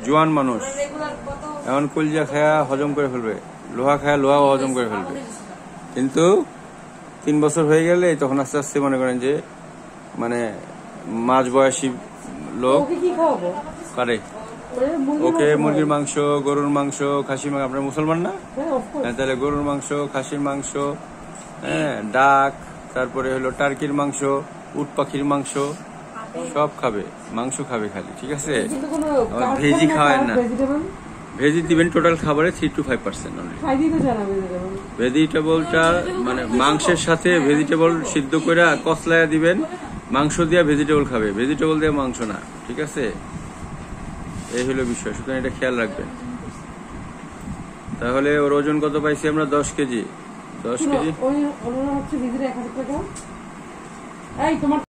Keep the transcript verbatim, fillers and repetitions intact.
জোয়ান মানুষ, এখন কলজা খায়া হজম করে ফেলবে, লোহা খায়া লোহাও হজম করে ফেলবে, কিন্তু তিন বছর হয়ে গেলে তখন আস্তে আস্তে মনে করেন যে মানে মাঝ বয়সী লোক পারে। ওকে মুরগির মাংস, গরুর মাংস, খাসির মাংস, আপনার মুসলমান না? তাহলে গরুর মাংস, খাসির মাংস, হ্যাঁ, ডাক, তারপরে হলো টার্কির মাংস, উট পাখির মাংস, সব খাবে, মাংস খাবে খালি, ঠিক আছে? ভেজি খাওয়ায় না, ভেজি দিবেন টোটাল খাবারে three two five percent only. ভেজিটেবলটা মানে মাংসের সাথে ভেজিটেবল সিদ্ধ করে কসলায়া দিবেন, মাংস দিয়া ভেজিটেবল খাবে, ভেজিটেবল দিয়ে মাংস না, ঠিক আছে? এই হলো বিষয়, সুতরাং এটা খেয়াল রাখবেন। তাহলে ওর ওজন কত পাইছি আমরা? দশ কেজি। দশ কেজি